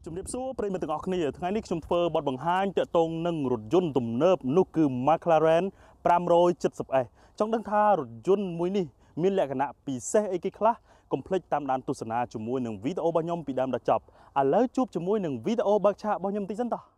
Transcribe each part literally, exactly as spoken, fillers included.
ជំរាបសួរប្រិយមិត្តទាំងអស់គ្នាថ្ងៃនេះខ្ញុំធ្វើបទបង្ហាញទាក់ទងនឹងរថយន្តទំនើបនោះគឺ McLaren five seventy S ចង់ដឹងថារថយន្តមួយនេះមានលក្ខណៈពិសេសអីគេខ្លះកុំភ្លេចតាមដានទស្សនាជាមួយនឹងវីដេអូរបស់ខ្ញុំពីដើមដល់ចប់ឥឡូវជួបជាមួយនឹងវីដេអូបើកឆាករបស់ខ្ញុំតិចសិនតោះ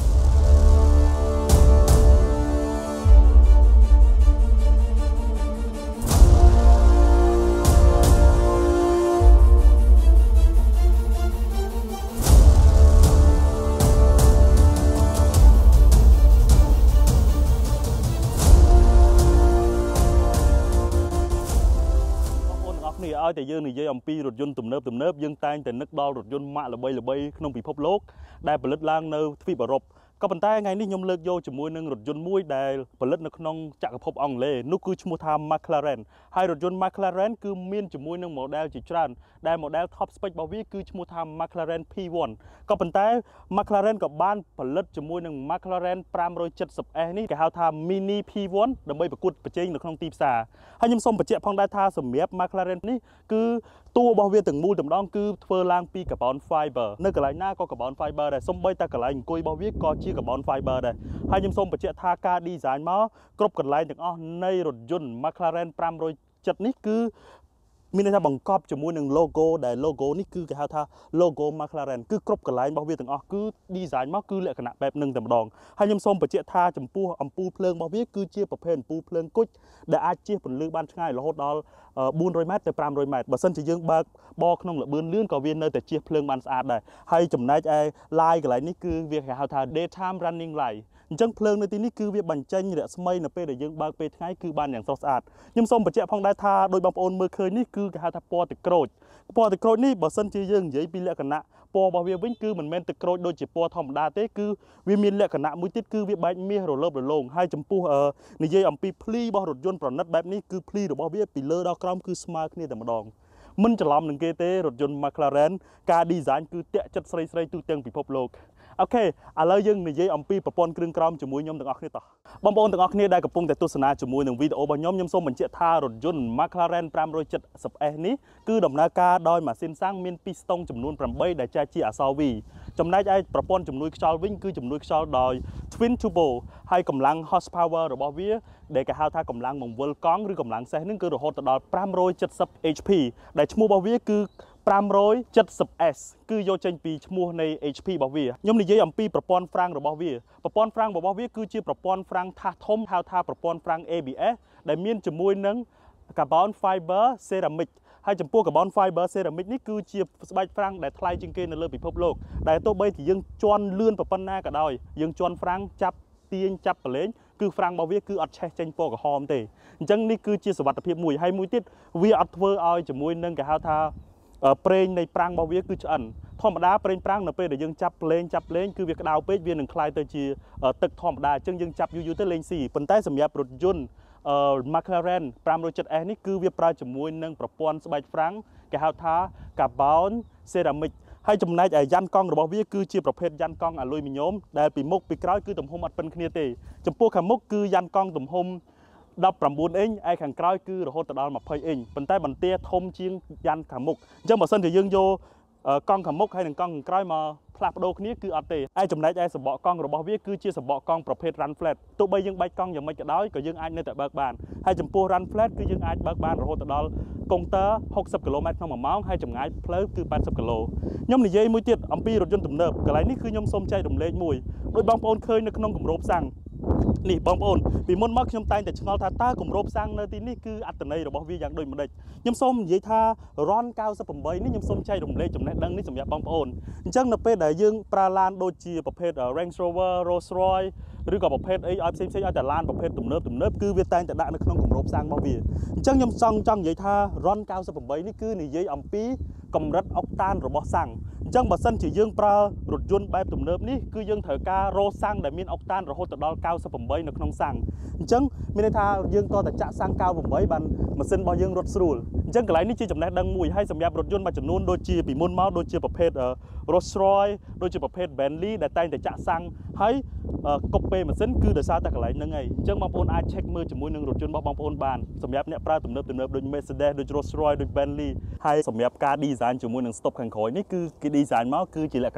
ឲ្យតែយើងនិយាយអំពីរថយន្តទំនើបទំនើបយើងតែងតែនឹកដល់រថយន្តម៉ាកល្បីល្បីក្នុងពិភពលោកដែលផលិតឡើងនៅទ្វីបអឺរ៉ុបក៏ប៉ុន្តែថ្ងៃនេះខ្ញុំលើកយកជាមួយនឹងរថយន្តមួយដែលផលិតនៅក្នុងចក្រភពអង់គ្លេសនោះគឺឈ្មោះថា McLaren ហើយរថយន្ត McLaren គឺមានជាមួយនឹង model ជាច្រើនដែល model top spec របស់វាគឺឈ្មោះថា McLaren P one ក៏ប៉ុន្តែ McLaren ក៏បានផលិតជាមួយនឹង McLaren five seventy S នេះគេហៅថា Mini P one ដើម្បីប្រកួតប្រជែងនៅក្នុងទីផ្សារហើយខ្ញុំសូមបញ្ជាក់ផងដែរថាសម្រាប់ McLaren នេះគឺតួរបស់វាទាំងមូលទាំងម្ដងគឺធ្វើឡើងពី carbon fiber នៅកន្លែងណាក៏ carbon fiber ដែរសូម្បីតែកន្លែងអង្គុយរបស់វាក៏ជា carbon fiber ដែរហើយខ្ញុំសូមបញ្ជាក់ថាការ design មកគ្រប់កន្លែងទាំងអស់នៃរថយន្ត McLaren five seventyនេះគឺមានន័យថាបង្កប់ជាមួយនឹង logo ដែល logo នេះគឺគេហៅថា logo McLaren គឺគ្រប់កន្លែងរបស់វាទាំងអស់គឺ design មកគឺលក្ខណៈបែបនឹងតែម្ដងហើយខ្ញុំសូមបញ្ជាក់ថាចំពោះអំពូលភ្លើងរបស់វាគឺជាប្រភេទអំពូលភ្លើងគុជដែលអាចជះពន្លឺបានឆ្ងាយរហូតដល់four hundredម៉ែត្រទៅfive hundredម៉ែត្របើសិនជាយើងបើកបរក្នុងល្បឿនលឿនក៏វានៅតែជះភ្លើងបានស្អាតដែរហើយចំណែកឯ light កន្លែងនេះគឺវាគេហៅថា daytime running light អញ្ចឹងភ្លើងនៅទីនេះគឺវាបញ្ចេញរស្មីនៅពេលដែលយើងបើកពេលថ្ងៃគឺបានយ៉ាងស្រស់ស្អាតខ្ញុំសូមបញ្ជាក់ផងដែរថាដោយបងប្អូនមើលឃើញនេះគឺគេហៅថាពណ៌ទឹកក្រូចពណ៌ទឹកក្រូចនេះបើសិនជាយើងនិយាយពីលក្ខណៈពណ៌របស់វាវិញគឺមិនមែនទឹកក្រូចដូចជាពណ៌ធម្មតាទេគឺវាមានលក្ខណៈមួយទៀតគឺវាបែកមាសរលើបរលោងហើយចំពោះនិយាយអំពីភ្លីរបស់រថយន្តប្រណិតបែបនេះគឺភ្លីរបស់វាពីលើដល់ក្រោមគឺស្មើគ្នាតែម្ដងមិនច្រឡំនឹងគេទេរថយន្ត McLaren ការ design គឺតាក់ចិត្តស្រីស្រីទូទាំងពិភពលោកអូខេឥឡូវយើងនិយាយអំពីប្រព័ន្ធគ្រឿងក្រោមជាមួយខ្ញុំទាំងអស់គ្នាតោះបងប្អូនទាំងអស់គ្នាដែលកំពុងតែទស្សនាជាមួយនឹងវីដេអូរបស់ខ្ញុំខ្ញុំសូមបញ្ជាក់ថារថយន្ត McLaren five seventy S នេះគឺដំណើរការដោយម៉ាស៊ីនសាំងមានពីស្ទង់ចំនួនeightដែលចែកជាអក្សរ V ចំណែកឯប្រព័ន្ធជំនួយខ្យល់វិញគឺជំនួយខ្យល់ដោយ Twin Turbo ហើយកម្លាំង horsepower របស់វាដែលគេហៅថាកម្លាំងបង្វិលកង់ឬកម្លាំងសេះនឹងគឺរហូតដល់five seventy H P ដែលឈ្មោះរបស់វាគឺfive seventy S គឺយកចេញពីឈ្មោះនៃ H P របស់វាខ្ញុំនិយាយអំពីប្រព័ន្ធហ្វ្រាំងរបស់វាប្រព័ន្ធហ្វ្រាំងរបស់វាគឺជាប្រព័ន្ធហ្វ្រាំងថាសធំហៅថាប្រព័ន្ធហ្វ្រាំង A B S ដែលមានជាមួយនឹង carbon fiber ceramic ហើយចំពោះ carbon fiber ceramic នេះគឺជាស្បែកហ្វ្រាំងដែលថ្លៃជាងគេនៅលើពិភពលោកដែលទោះបីជាយើងជន់លឿនប៉ុណ្ណាក៏ដោយយើងជន់ហ្វ្រាំងចាប់ទាញចាប់ប្រឡែងគឺហ្វ្រាំងរបស់វាគឺអត់ឆេះចេញពណ៌ក្រហមទេអញ្ចឹងនេះគឺជាសុវត្ថិភាពមួយហើយមួយទៀតវាអត់ធ្វើឲ្យជាមួយនឹងគេហៅថាប្រេងនៃប្រាំងរបស់វាគឺឆ្អិនធម្មតាប្រេងប្រាំងនៅពេលដែលយើងចាប់ប្រឡែងចាប់ប្រឡែងគឺវាក្តៅពេកវានឹងคล้ายទៅជាទឹកធម្មតាអញ្ចឹងយើងចាប់យូរយូរទៅលេងស៊ីប៉ុន្តែសម្រាប់រថយន្ត McLaren five seventy S នេះគឺវាប្រើជាមួយនឹងប្រព័ន្ធស្បែកហ្វ្រាំងគេហៅថា carbon ceramic ហើយចំណែកឯយ៉ាន់កង់របស់វាគឺជាប្រភេទយ៉ាន់កង់អាលុយមីញ៉ូមដែលពីមុខពីក្រោយគឺទំហំអត់ប៉ុនគ្នាទេចំពោះខាងមុខគឺយ៉ាន់កង់ទំហំnineteenអ៊ីនឯខាងក្រោយគឺរហូតដល់twentyអ៊ីនប៉ុន្តែបន្ទាធំជាងយ៉ាន់ខាងមុខអញ្ចឹងបើសិនជាយើងយកកង់ខាងមុខហើយនិងកង់ខាងក្រោយមកផ្លាស់ប្ដូរគ្នាគឺអត់ទេឯចំណែកឯសំបកកង់របស់វាគឺជាសំបកកង់ប្រភេទ run flat ទោះបីយើងបែកកង់យ៉ាងម៉េចក៏ដោយក៏យើងអាចនៅតែបើកបានហើយចំពោះ run flat គឺយើងអាចបើកបានរហូតដល់កុងទ័រsixtyគីឡូម៉ែត្រក្នុងមួយម៉ោងហើយចម្ងាយផ្លូវគឺeightyគីឡូខ្ញុំនិយាយមួយទៀតអំពីរថយន្តទំនើបកន្លែងនេះគឺខ្ញុំសូមចែករំលែកមួយដោយបងប្អូនឃើញនៅក្នុងគម្របសាំងនេះបងប្អូនពីមុនមកខ្ញុំតែងតែឆ្ងល់ថាតើគម្របសាំងនៅទីនេះគឺអត្ថន័យរបស់វាយ៉ាងដូចម្ដេចខ្ញុំសូមនិយាយថា RON ninety-eightនេះខ្ញុំសូមចែករំលែកចំណេះដឹងនេះសម្រាប់បងប្អូនអញ្ចឹងនៅពេលដែលយើងប្រើឡានដូចជាប្រភេទ Range Rover Rolls Royce ឬក៏ប្រភេទអីឲ្យផ្សេងផ្សេងឲ្យតែឡានប្រភេទទំនើបទំនើបគឺវាតែងតែដាក់នៅក្នុងគម្របសាំងរបស់វាអញ្ចឹងខ្ញុំចង់ចង់និយាយថា RON ninety-eightនេះគឺនិយាយអំពីកម្រិតអុកតានរបស់សាំងអញ្ចឹងបើសិនជាយើងប្រើរថយន្តបែបទំនើបនេះគឺយើងត្រូវការរោសាំងដែលមានអុកតានរហូតដល់ninety-eightនៅក្នុងសាំងអញ្ចឹងមានន័យថាយើងក៏តែចាក់សាំងninety-eightបានម៉ាស៊ីនរបស់យើងរត់ស្រួលអញ្ចឹងកន្លែងនេះជាចំណេះដឹងមួយហើយសម្រាប់រថយន្តមួយចំនួនដូចជាពីមុនមកដូចជាប្រភេទ Rolls Royce ដូចជាប្រភេទ Bentley ដែលតែងតែចាក់សាំងហើយកុបពេលម៉ាស៊ីនគឺដោយសារតែកន្លែងហ្នឹងឯងអញ្ចឹងបងប្អូនអាច check មើលជាមួយនឹងរថយន្តរបស់បងប្អូនបានសម្រាប់អ្នកប្រើទំនើបទំនើបដូច Mercedes ដូច Rolls Royce ដូច Bentley ហើយសម្រាប់ការ design ជាមួយនឹង stop ខាងក្រោយនេះគឺគេ design មកគឺជាលក្ខណៈ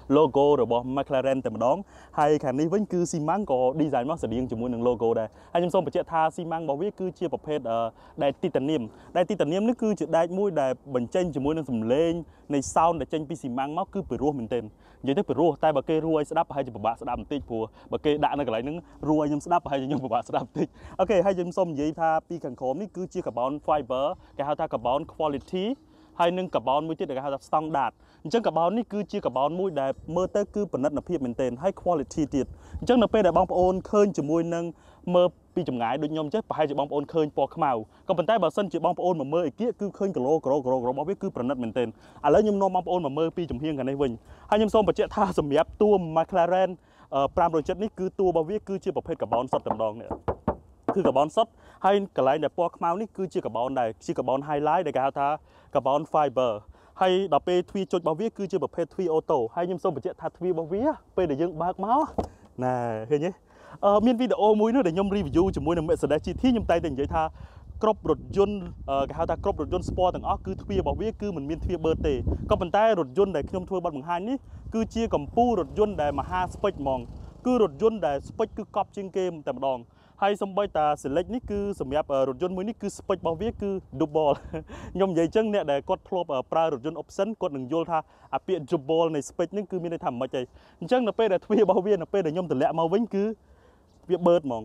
logo របស់ McLaren តែម្ដងហើយខាងនេះវិញគឺ Simmang ក៏ design មកស្តៀងជាមួយនឹង logo ដែរហើយខ្ញុំសូមបញ្ជាក់ថា Simmang របស់វាគឺជាប្រភេទដែក titanium ដែក titanium នេះគឺជាដែកមួយដែលបញ្ចេញជាមួយនឹងសំឡេងនៃ sound ដែលចេញពី Simmang មកគឺពីរោះមែនទែននិយាយទៅពីរោះតែបើគេរੂឲ្យស្ដាប់ប្រហែលជាពិបាកស្ដាប់បន្តិចព្រោះបើគេដាក់នៅកន្លែងហ្នឹងរੂឲ្យខ្ញុំស្ដាប់ប្រហែលជាខ្ញុំពិបាកស្ដាប់បន្តិចអូខេហើយខ្ញុំសូមនិយាយថាពីខាងក្រោមនេះគឺជា carbon fiber គេហៅថា carbon quality ហើយនឹង carbon មួយទៀតដែលគេហៅថា standard អញ្ចឹង carbon នេះគឺជា carbon មួយដែលមើលទៅគឺប្រណិតភាពមែនទែនហើយ quality ទៀតអញ្ចឹងនៅពេលដែលបងប្អូនឃើញជាមួយនឹងមើលពីចម្ងាយដូចខ្ញុំចេះប្រហែលជាបងប្អូនឃើញពណ៌ខ្មៅក៏ប៉ុន្តែបើសិនជាបងប្អូនមកមើលអីគៀគឺឃើញគីឡូក្រូក្រូក្រូរបស់វាគឺប្រណិតមែនទែនឥឡូវខ្ញុំនាំបងប្អូនមកមើលពីចំហៀងខាងនេះវិញហើយខ្ញុំសូមបញ្ជាក់ថាសម្រាប់តួ McLaren five hundred seventyនេះគឺតួរបស់វាគឺជាប្រភេទ carbon សុទ្ធតែម្ដងនេះគឺ carbon សុទ្ធហើយកន្លែងដែលពណ៌ខ្មៅនេះគឺជា carbon ដែរជា carbon highlight ដែលគេហៅថា carbon fiber ហើយដល់ពេលទ្វារចុចរបស់វាគឺជាប្រភេទទ្វារអូតូហើយខ្ញុំសូមបញ្ជាក់ថាទ្វាររបស់វាពេលដែលយើងបើកមកណែឃើញទេអឺមានវីដេអូមួយនោះដែលខ្ញុំ review ជាមួយនឹង Mercedes ជី ที ខ្ញុំតែងតែនិយាយថាគ្រប់រថយន្តគេហៅថាគ្រប់រថយន្ត sport ទាំងអស់គឺទ្វាររបស់វាគឺមិនមានទ្វារបឺតទេក៏ប៉ុន្តែរថយន្តដែលខ្ញុំធ្វើបទបង្ហាញនេះគឺជាកម្ពុជារថយន្តដែលមហាស្ពេចហ្មងគឺរថយន្តដែលស្ពេចគឺកប់ជាងគេតែម្ដងហើយសំបីតា select នេះគឺសម្រាប់រថយន្តមួយនេះគឺ spec របស់វាគឺ double ខ្ញុំនិយាយចឹងអ្នកដែលគាត់ធ្លាប់ប្រើរថយន្ត option គាត់នឹងយល់ថាអាពាក្យ double នៃ spec នេះគឺមានន័យថាមិនខ្មិចទេអញ្ចឹងនៅពេលដែលទ្វាររបស់វានៅពេលដែលខ្ញុំតម្លាក់មកវិញគឺវាបឺតហ្មង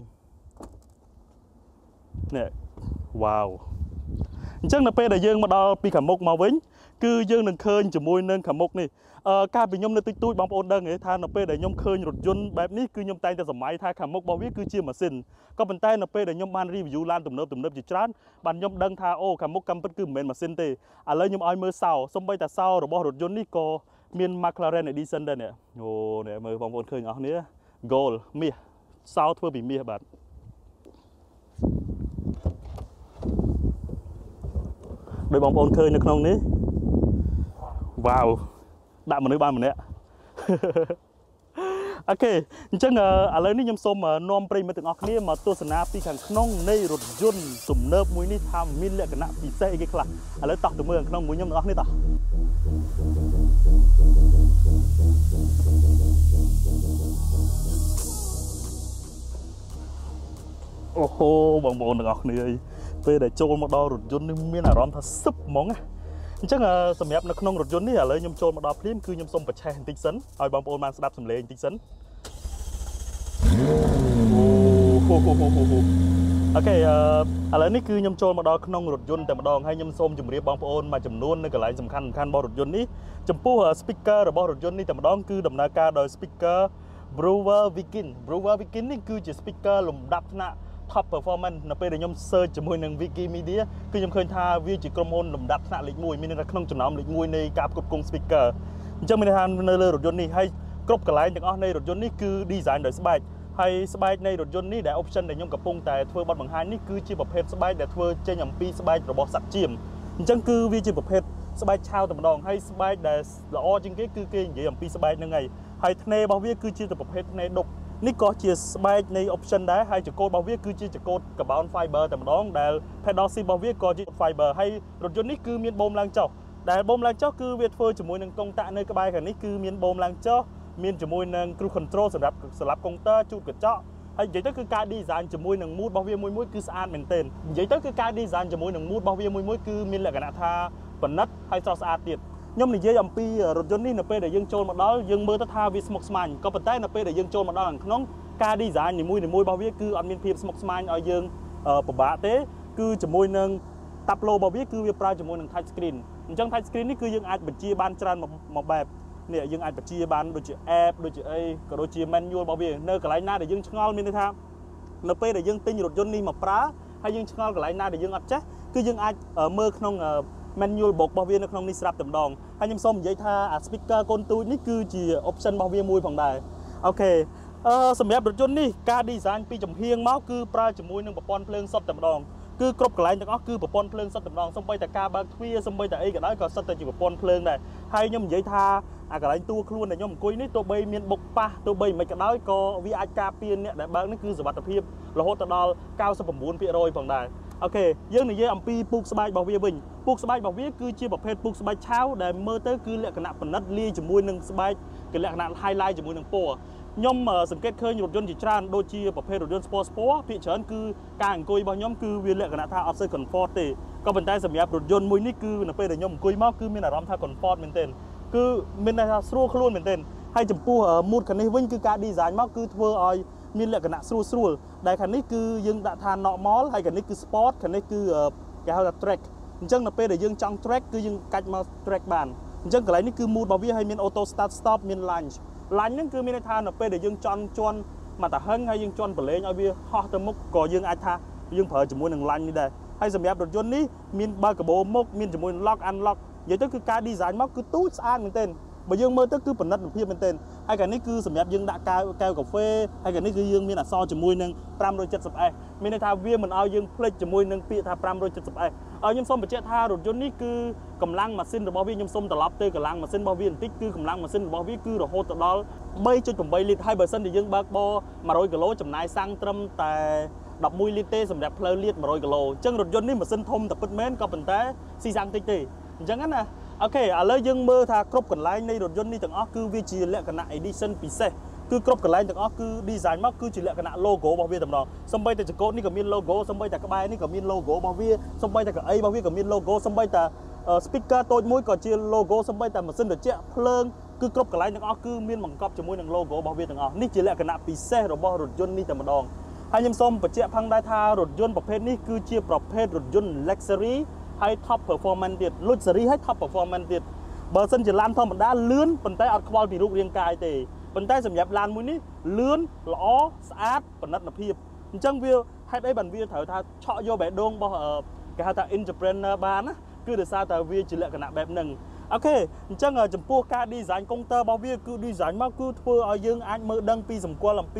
នេះវ៉ាវអញ្ចឹងនៅពេលដែលយើងមកដល់ពីខាងមុខមកវិញគឺយើងនឹងឃើញជាមួយនឹងខាងមុខនេះអឺកាលពីខ្ញុំនៅតិចតួចបងប្អូនដឹងទេថានៅពេលដែលខ្ញុំឃើញរថយន្តបែបនេះគឺខ្ញុំតែងតែសម័យថាខាងមុខរបស់វាគឺជាម៉ាស៊ីនក៏ប៉ុន្តែនៅពេលដែលខ្ញុំបាន review ឡានទំនើបទំនើបជាច្រើនបានខ្ញុំដឹងថាអូខាងមុខកម្មពិតគឺមិនមែនម៉ាស៊ីនទេឥឡូវខ្ញុំឲ្យមើលសោសូម្បីតែសោរបស់រថយន្តនេះក៏មាន McLaren Edition ដែរនេះអូនេះមើលបងប្អូនឃើញអស់គ្នា gold មាសសោធ្វើពីមាសបាទដោយបងប្អូនឃើញនៅក្នុងនេះវ៉ាវដាក់មនុស្សបានម្នាក់អូខេអញ្ចឹងឥឡូវនេះខ្ញុំសូមនាំប្រិយមិត្តទាំងអស់គ្នាមកទស្សនាពីខាងក្នុងនៃរថយន្តទំនើបមួយនេះថាមានលក្ខណៈពិសេសអីគេខ្លះឥឡូវតោះទៅមើលខាងក្នុងមួយខ្ញុំទាំងអស់គ្នាតោះអូហូបងប្អូនទាំងអស់គ្នាពេលដែលចូលមកដល់រថយន្តនេះមានអារម្មណ៍ថាសឹបហ្មងណាអញ្ចឹងសម្រាប់នៅក្នុងរថយន្តនេះឥឡូវខ្ញុំចូលមកដល់ភ្លាមគឺខ្ញុំសូមបញ្ឆេះបន្តិចសិនឲ្យបងប្អូនបានស្ដាប់សំឡេងបន្តិចសិនអូហូហូហូហូអូខេអឺឥឡូវនេះគឺខ្ញុំចូលមកដល់ក្នុងរថយន្តតែម្ដងហើយខ្ញុំសូមជម្រាបបងប្អូនមួយចំនួននៅកន្លែងសំខាន់សំខាន់របស់រថយន្តនេះចំពោះ speaker របស់រថយន្តនេះតែម្ដងគឺដំណើរការដោយ speaker Brewer Viking Brewer Viking នេះគឺជា speaker លំដាប់ថ្នាក់ top performance នៅពេលដែលខ្ញុំ search ជាមួយនឹង Wikimedia គឺខ្ញុំឃើញថាវាជាក្រុមហ៊ុនលំដាប់ថ្នាក់លេខoneមានន័យថាក្នុងចំណោមលេខoneនៃការផ្គត់ផ្គង់ speaker អញ្ចឹងមានន័យថានៅលើរថយន្តនេះហើយគ្រប់កន្លែងទាំងអស់នៃរថយន្តនេះគឺ design ដោយស្បែកហើយស្បែកនៃរថយន្តនេះដែល option ដែលខ្ញុំកំពុងតែធ្វើបទបង្ហាញនេះគឺជាប្រភេទស្បែកដែលធ្វើចេញអំពីស្បែករបស់សត្វចៀមអញ្ចឹងគឺវាជាប្រភេទស្បែកឆៅតែម្ដងហើយស្បែកដែលល្អជាងគេគឺគេនិយាយអំពីស្បែកហ្នឹងហើយហើយធ្នេររបស់វាគឺជាប្រភេទធ្នេរដុកនេះក៏ជាស្បែកនៃ option ដែរហើយចង្កូតរបស់វាគឺជាចង្កូត carbon fiber តែម្ដងដែល pedal seat របស់វាក៏ជា fiber ហើយរថយន្តនេះគឺមានបូមឡើងចុះដែលបូមឡើងចុះគឺវាធ្វើជាមួយនឹងកុងតាក់នៅក្បែរខាងនេះគឺមានបូមឡើងចុះមានជាមួយនឹង cruise control សម្រាប់ស្លាប់កុងទ័រជូតកញ្ចក់ហើយនិយាយទៅគឺការ design ជាមួយនឹង mood របស់វាមួយមួយគឺស្អាតមែនទែននិយាយទៅគឺការ design ជាមួយនឹង mood របស់វាមួយមួយគឺមានលក្ខណៈថាប៉និតហើយស្រស់ស្អាតទៀតខ្ញុំនិយាយអំពីរថយន្តនេះនៅពេលដែលយើងចូលមកដល់យើងមើលទៅថាវាស្មុគស្មាញក៏ប៉ុន្តែនៅពេលដែលយើងចូលមកដល់ខាងក្នុងការ design នីមួយៗរបស់វាគឺអត់មានភាពស្មុគស្មាញឲ្យយើងពិបាកទេគឺជាមួយនឹង tableau របស់វាគឺវាប្រើជាមួយនឹង touch screen អញ្ចឹង touch screen នេះគឺយើងអាចបញ្ជាបានច្រើនមួយបែបនេះយើងអាចបញ្ជាបានដូចជា app ដូចជាអីក៏ដូចជា manual របស់វានៅកន្លែងណាដែលយើងឆ្ងល់មានន័យថានៅពេលដែលយើងទិញរថយន្តនេះមកប្រើហើយយើងឆ្ងល់កន្លែងណាដែលយើងអត់ចេះគឺយើងអាចមើលក្នុង manual book របស់វានៅក្នុងនេះស្រាប់តែម្ដងហើយខ្ញុំសូមនិយាយថាអា speaker កូនទូចនេះគឺជា option របស់វាមួយផងដែរអូខេអឺសម្រាប់រថយន្តនេះការ design ពីចំហៀងមកគឺប្រើជាមួយនឹងប្រព័ន្ធភ្លើងសុទ្ធតែម្ដងគឺគ្រប់កន្លែងទាំងអស់គឺប្រព័ន្ធភ្លើងសុទ្ធតែម្ដងសូម្បីតែការបើកទ្វារសូម្បីតែអីក៏ដោយក៏សុទ្ធតែជាប្រព័ន្ធភ្លើងដែរហើយខ្ញុំនិយាយថាអាកន្លែងតួខ្លួនដែលខ្ញុំអង្គុយនេះទោះបីមានបុកប៉ះទោះបីមិនក៏ដោយក៏វាអាចការពារអ្នកដែលបើកនេះគឺសុវត្ថិភាពរហូតដល់ ninety-nine percent ផងដែរអូខេយើងនិយាយអំពីពូកស្បែករបស់វាវិញពូកស្បែករបស់វាគឺជាប្រភេទពូកស្បែកឆៅដែលមើលទៅគឺលក្ខណៈប៉និតលាយជាមួយនឹងស្បែកគឺលក្ខណៈ highlight ជាមួយនឹងពណ៌ខ្ញុំសង្កេតឃើញរថយន្តជាច្រើនដូចជាប្រភេទរថយន្ត sport sport ភាគច្រើនគឺការអង្គុយរបស់ខ្ញុំគឺវាលក្ខណៈថាអត់សូវ comfort ទេក៏ប៉ុន្តែសម្រាប់រថយន្តមួយនេះគឺនៅពេលដែលខ្ញុំអង្គុយមកគឺមានអារម្មណ៍ថា comfort មែនទែនគឺមានន័យថាស្រួលខ្លួនមែនទែនហើយចំពោះ mood ខាងនេះវិញគឺការ design មកគឺធ្វើឲ្យមានលក្ខណៈស្រួលស្រួលដែលខាងនេះគឺយើងដាក់ថា normal ហើយខាងនេះគឺ sport ខាងនេះគឺគេហៅថា track អញ្ចឹងនៅពេលដែលយើងចង់ track គឺយើងកាច់មក track បានអញ្ចឹងកន្លែងនេះគឺ mood របស់វាហើយមាន auto start stop មាន launch launch ហ្នឹងគឺមានន័យថានៅពេលដែលយើងចន់ជន់មកតាហឹងហើយយើងជន់ប្រឡែងឲ្យវាហោះទៅមុខក៏យើងអាចថាយើងប្រើជាមួយនឹង launch នេះដែរហើយសម្រាប់រថយន្តនេះមានបើកកាបូមុខមានជាមួយ lock unlock និយាយទៅគឺការ design មកគឺទូចស្អាតមែនទែនបើយើងមើលទៅគឺប៉និតភាពមែនទែនហើយកាលនេះគឺសម្រាប់យើងដាក់កែវកែវកាហ្វេហើយកាលនេះគឺយើងមានអក្សរជាមួយនឹង five seventy S មានន័យថាវាមិនឲ្យយើងភ្លេចជាមួយនឹងពាក្យថា five seventy S ហើយខ្ញុំសូមបញ្ជាក់ថារថយន្តនេះគឺកម្លាំងម៉ាស៊ីនរបស់វាខ្ញុំសូមត្រឡប់ទៅកម្លាំងម៉ាស៊ីនរបស់វាបន្តិចគឺកម្លាំងម៉ាស៊ីនរបស់វាគឺរហូតទៅដល់ three point eight លីត្រហើយបើសិនជាយើងបើកបរone hundredគីឡូចំណាយសាំងត្រឹមតែelevenលីត្រទេសម្រាប់ផ្លូវលាតone hundredគីឡូអញ្ចឹងរថយន្តនេះម៉ាស៊ីនធំតែពិតមែនក៏ប៉ុន្តែស៊ីសាំងតិចទេអញ្ចឹងណាអូខេឥឡូវយើងមើលថាគ្រប់កន្លែងនៃរថយន្តនេះទាំងអស់គឺវាជាលក្ខណៈ edition ពិសេសគឺគ្រប់កន្លែងទាំងអស់គឺ design មកគឺជាលក្ខណៈ logo របស់វាតែម្ដងសូម្បីតែចង្កូតនេះក៏មាន logo សូម្បីតែក្បែរនេះក៏មាន logo របស់វាសូម្បីតែកៅអីរបស់វាក៏មាន logo សូម្បីតែ speaker តូចមួយក៏ជា logo សូម្បីតែម៉ាស៊ីនត្រជាក់ភ្លើងគឺគ្រប់កន្លែងទាំងអស់គឺមានបង្កប់ជាមួយនឹង logo របស់វាទាំងអស់នេះជាលក្ខណៈពិសេសរបស់រថយន្តនេះតែម្ដងហើយខ្ញុំសូមបញ្ជាក់ផងដែរថារថយន្តប្រភេទនេះគឺជាប្រភេទរថយន្ត luxury ហើយ top performance ទៀត luxury ហើយ top performance ទៀតបើសិនជាឡានធម្មតាលឿនប៉ុន្តែអត់ខ្វល់ពីរូបរាងកាយទេប៉ុន្តែសម្រាប់ឡានមួយនេះលឿនល្អស្អាតប៉និតភាពអញ្ចឹងវាហេតុអីបានវាត្រូវថាឆក់យកបេះដូងរបស់គេហៅថា entrepreneur បានណាគឺដោយសារតែវាជាលក្ខណៈបែបហ្នឹងអូខេអញ្ចឹងចំពោះការ design counter របស់វាគឺ design មកគឺធ្វើឲ្យយើងអាចមើលដឹងពីសម្គាល់អំពី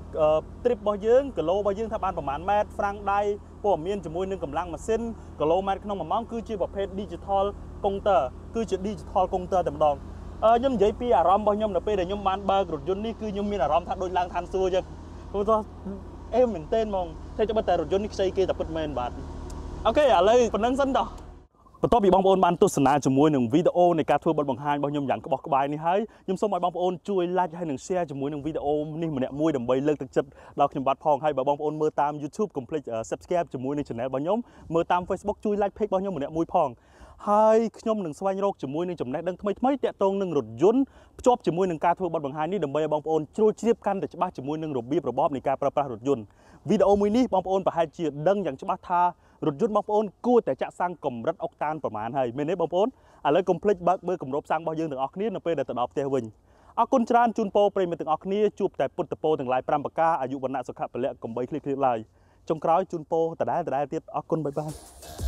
trip របស់យើងគីឡូរបស់យើងថាបានប្រមាណម៉ែត្រហ្វ្រាំងដៃព័ត៌មានជាមួយនឹងកម្លាំងម៉ាស៊ីនគីឡូម៉ែត្រក្នុងមួយម៉ោងគឺជាប្រភេទ digital counter គឺជា digital counter តែម្ដងខ្ញុំនិយាយពីអារម្មណ៍របស់ខ្ញុំនៅពេលដែលខ្ញុំបានបើករថយន្តនេះគឺខ្ញុំមានអារម្មណ៍ថាដូចឡើងឋានសួគ៌អញ្ចឹងព្រោះថាអេមែនទែនហ្មងតែចាំតែរថយន្តនេះខ្ចីគេតែពិតមែនបាទអូខេឥឡូវប៉ុណ្្នឹងសិនតោះបន្ទាប់ពីបងប្អូនបានទស្សនាជាមួយនឹងវីដេអូនៃការធ្វើបទបង្ហាញរបស់ខ្ញុំយ៉ាងក្បោះក្បាយនេះហើយខ្ញុំសូមឲ្យបងប្អូនជួយ like ហើយនិង share ជាមួយនឹងវីដេអូនេះម្នាក់មួយដើម្បីលើកទឹកចិត្តដល់ខ្ញុំបាទផងហើយបើបងប្អូនមើលតាម YouTube កុំភ្លេច Subscribe ជាមួយនឹង Channel របស់ខ្ញុំមើលតាម Facebook ជួយ like page របស់ខ្ញុំម្នាក់មួយផងហើយខ្ញុំនឹងស្វែងរកជាមួយនឹងចំណេះដឹងថ្មីថ្មីទាក់ទងនឹងរថយន្តភ្ជាប់ជាមួយនឹងការធ្វើបទបង្ហាញនេះដើម្បីឲ្យបងប្អូនជ្រួលជ្រាបកាន់តែច្បាស់ជាមួយនឹងរបៀបរបបនៃការប្រើប្រាស់រថយន្តវីដេអូមួយនេះបងប្អូនប្រហែលជាដឹងយ៉ាងច្បាស់ថារថយន្តបងប្អូនគួរតែចាក់សាំងកម្រិតអុកតានប្រមាណហើយមែនទេបងប្អូនឥឡូវកុំភ្លេចបើកមើលគម្របសាំងរបស់យើងទាំងអស់គ្នានៅពេលដែលទៅដល់ផ្ទះវិញអរគុណច្រើនជូនពរប្រិយមិត្តទាំងអស់គ្នាជួបតែពុទ្ធពរទាំងឡាយfiveប្រការអាយុវណ្ណៈសុខៈពលៈកំបីគ្លៀកគ្លៀកឡើយចុងក្រោយជូនពរដដែលដដែលទៀតអរគុណបាយបាយ